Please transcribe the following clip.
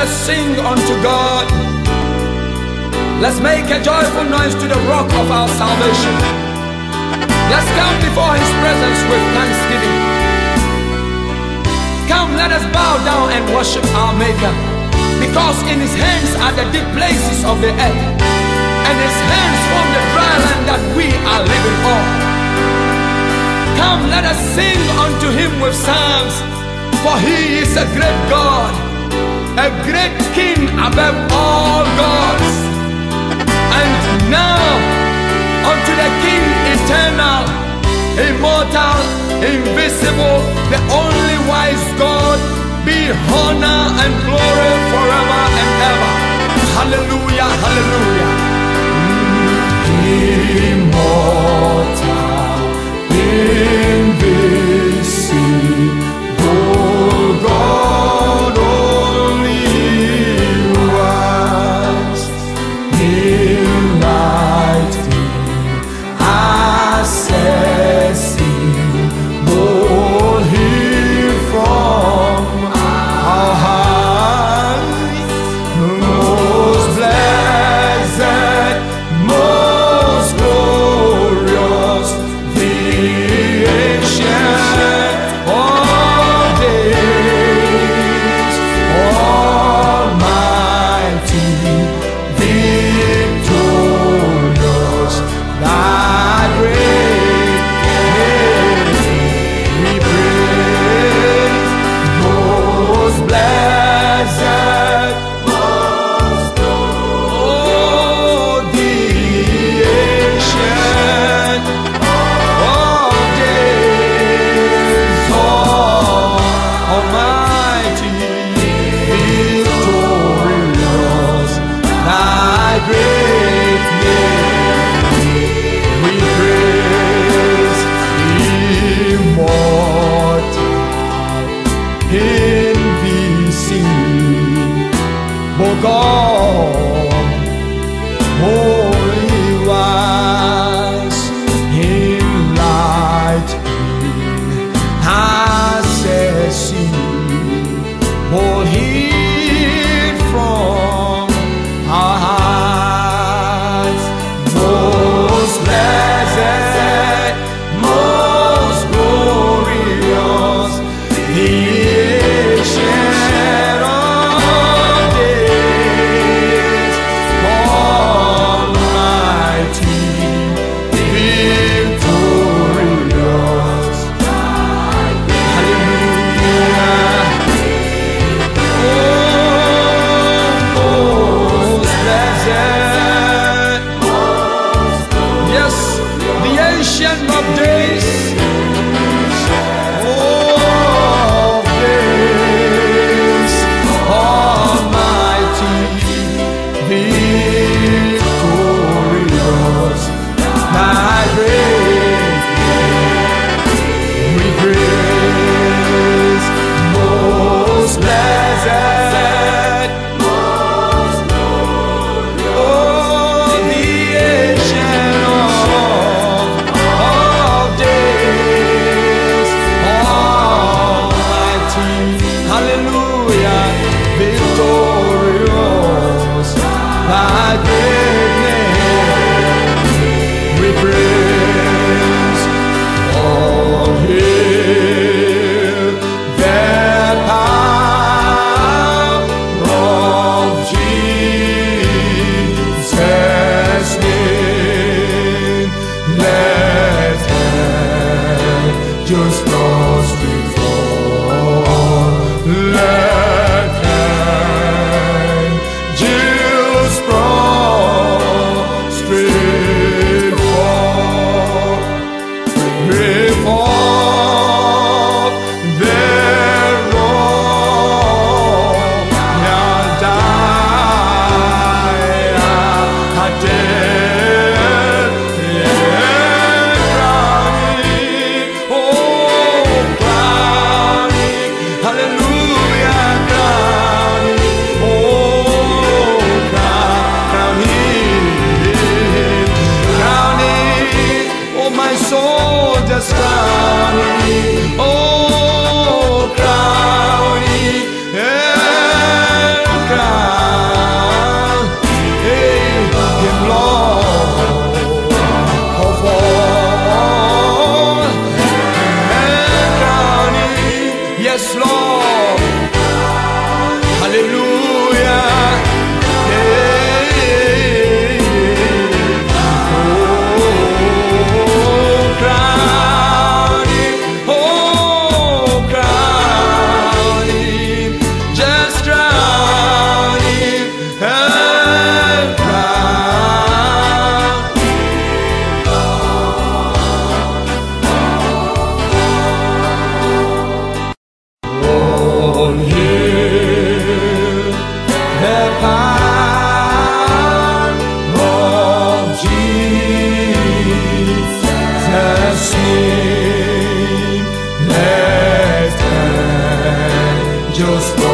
us sing unto God. Let's make a joyful noise to the rock of our salvation. Let's come before His presence with thanksgiving. Come, let us bow down and worship our Maker, because in His hands are the deep places of the earth, and His hands form the dry land that we are living on. Come, let us sing unto Him with psalms, for He is a great God, a great King above all gods. And now unto the King eternal, immortal, invisible, the only wise God, be honor and glory forever and ever. Hallelujah, hallelujah. Immortal, invisible God, only wise, enlightening, assessing, all Him from our hearts, most blessed, most glorious, the ancient of days, almighty, victorious, thy great name we praise, most blessed, most glorious, the ancient of days, almighty, victorious, thy great name we praise, immortal, invisible God, holy, wise, enlightening, assessing, all hid from our hearts, most blessed, most glorious, the ancient of days, almighty, victorious. Hallelujah. Most blessed, yes, the ancient of days, of days, almighty, victorious, thy great name we praise, most blessed, most glorious, oh, the ancient of days, almighty, hallelujah, victorious, thy great name we praise. All hail the power of Jesus' name. Let angels prostrate fall. Let angels prostrate fall. Before their royal die, death and crowning, oh, crowning, hallelujah. just for